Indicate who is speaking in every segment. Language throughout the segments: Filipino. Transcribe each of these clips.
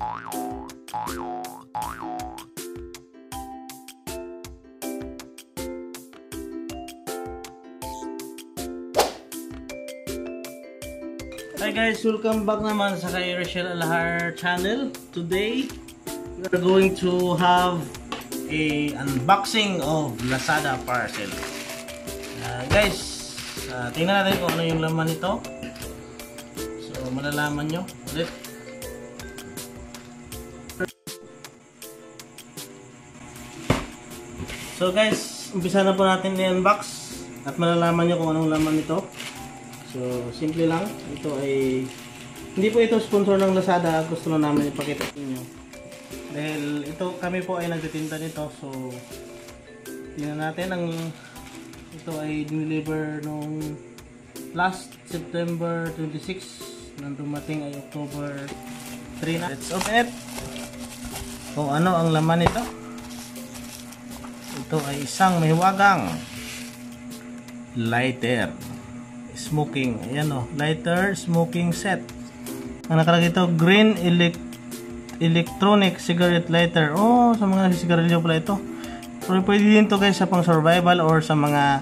Speaker 1: Hi guys, welcome back naman sa kay Rachel Alahar channel. Today, we are going to have a unboxing of Lazada parcel. Guys, tingnan natin kung ano yung laman nito. So, malalaman nyo ulit. So guys, umpisa na po natin i-unbox at malalaman nyo kung anong laman nito. So, simple lang. Ito ay hindi po ito sponsor ng Lazada. Gusto na namin ipakita sa inyo. Dahil ito, kami po ay nagtitinda nito. So, tingnan natin ang ito ay deliver nung last September 26. Nang dumating ay October 3 na. Let's open it. Kung ano ang laman nito. Ito ay isang mahiwagang lighter. Smoking, ayan o, lighter smoking set. Ang nakalagay ito, green electronic cigarette lighter. Oh, sa mga sigarilyo pala ito. Pero pwede din to guys sa pang survival or sa mga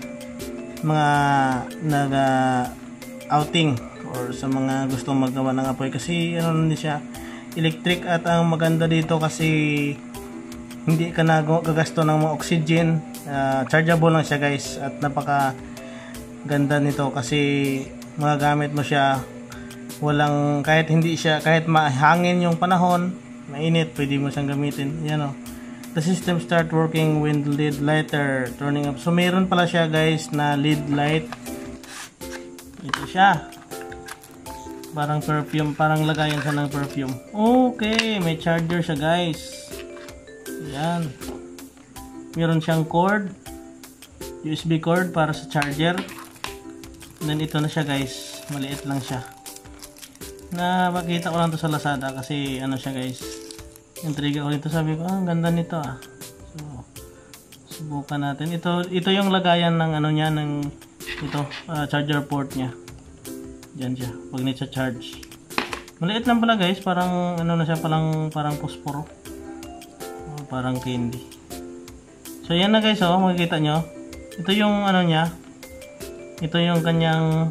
Speaker 1: nag outing or sa mga gustong magawa ng apoy, kasi ano hindi siya electric. At ang maganda dito kasi hindi ka na gagasto ng mga oxygen, chargeable lang siya guys. At napaka ganda nito kasi magagamit mo siya walang, kahit hindi siya, kahit mahangin yung panahon, mainit, pwede mo siyang gamitin. Yan o, the system start working when the lead lighter turning up. So meron pala siya guys na lead light. Ito siya, parang perfume, parang lagayan siya ng perfume. Okay, may charger siya guys. Yan, meron siyang cord, USB cord para sa charger. And then ito na siya guys, maliit lang siya. Napakita ko lang to sa Lazada kasi ano siya guys, intriga ko dito, sabi ko ang ganda nito ah. So subukan natin. Ito yung lagayan ng ano niya, ng ito charger port niya. Diyan siya pag ni-charge. Maliit lang pala guys, parang ano na siya, parang posporo. Parang candy. So yan na guys, oh, makikita nyo. Ito yung ano niya. Ito yung kanyang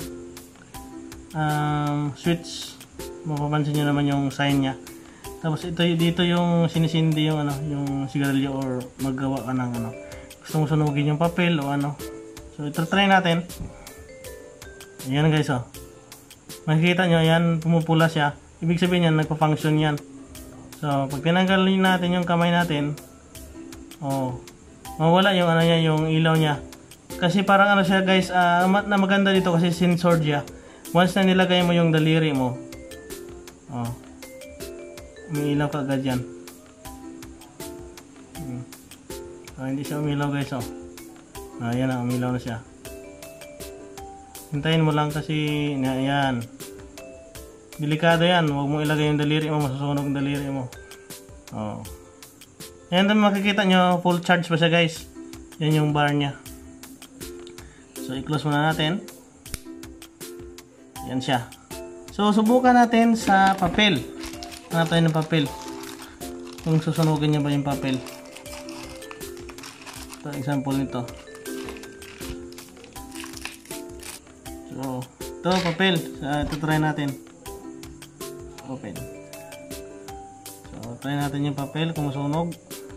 Speaker 1: switch. Mapapansin nyo naman yung sign niya. Tapos ito dito yung sinisindi yung ano, yung sigarilyo or maggawa ka ng ano. Gusto mo sunugin yung papel o ano. So ito try natin. Ayan guys, oh. Makikita nyo, yan pumupula siya. Ibig sabihin yan, nagpa-function yan. So pag tinanggalin natin yung kamay natin, oh, mawala yung ano niya, yung ilaw niya. Kasi parang ano siya guys, na maganda dito kasi sensor siya. Once na nilagay mo yung daliri mo, oh, umiilaw ka agad yan. Hindi siya umilaw guys, oh. Ayan na, umilaw na siya. Hintayin mo lang kasi, ayan. Delikado yan, huwag mo ilagay yung daliri mo, masusunog yung daliri mo. Oh. Ayan, makikita nyo, full charge pa siya guys. Yan yung bar niya. So i-close muna natin. Yan siya. So subukan natin sa papel. Hanap tayo ng papel. Kung susunugin niya ba yung papel. Ito example nito. So ito papel. Ito try natin. Open. So try natin yung papel kung masunog.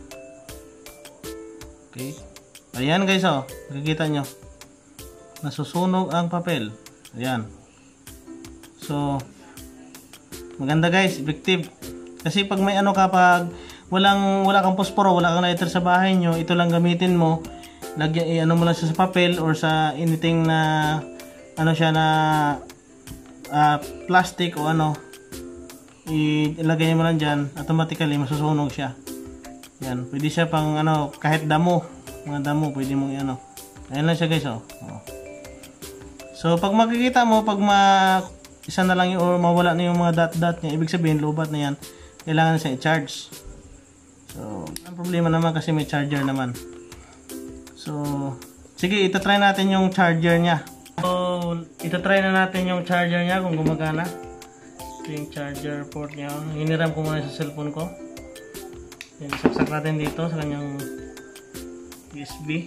Speaker 1: Okay. Ayan guys, oh. Nakikita nyo. Nasusunog ang papel. Ayan. So maganda guys, effective. Kasi pag may ano ka, pag wala kang posporo, wala kang lighter sa bahay nyo, ito lang gamitin mo. Lagyan, ano mo lang siya sa papel or sa anything na ano siya na plastic o ano, ilagay mo lang dyan, automatically masusunog siya. Yan, pwede siya pang ano, kahit damo, mga damo pwede mong ano. Ayan lang siya guys, oh. So pag makikita mo, pag isa na lang yung, or mawala na yung mga dot niya, ibig sabihin lobat na yan, kailangan siya i-charge. So ang problema naman kasi may charger naman. So sige, itatry natin yung charger niya. So itatry na natin yung charger niya kung gumagana. Ito yung charger port niya. Hiniram ko muna sa cellphone ko. Yan, saksak natin dito sa kanyang USB.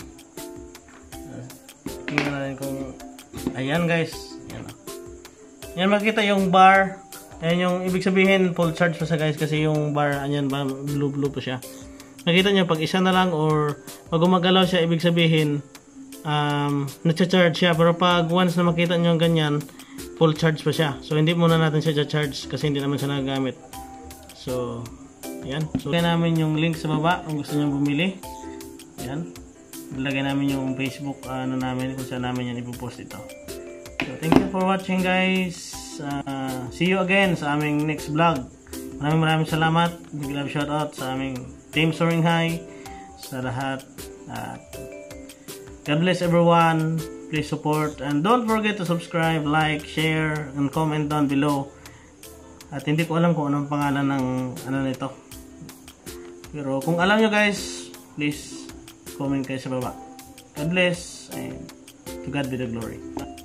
Speaker 1: Tingnan natin kung ayan guys. Ayan, yan makikita yung bar. Ayan yung ibig sabihin full charge pa siya guys kasi yung bar ayan ba blue pa siya. Nakita nyo pag isa na lang or pag gumagalaw siya ibig sabihin na-charge siya, pero pag once na makita nyo ganyan full charge pa siya. So hindi muna natin siya charge kasi hindi naman siya nagagamit. So ayan. So lagay namin yung link sa baba kung gusto nyo bumili. Ayan. Ilagay namin yung Facebook namin kung saan namin yan ipopost ito. So thank you for watching guys. See you again sa aming next vlog. Maraming salamat. Big love shoutout sa aming Team Soaring High, sa lahat. God bless everyone. Please support and don't forget to subscribe, like, share, and comment down below. At hindi ko alam kung anong pangalan ng ano nito. Pero kung alam nyo guys, please comment kayo sa baba. God bless and to God be the glory.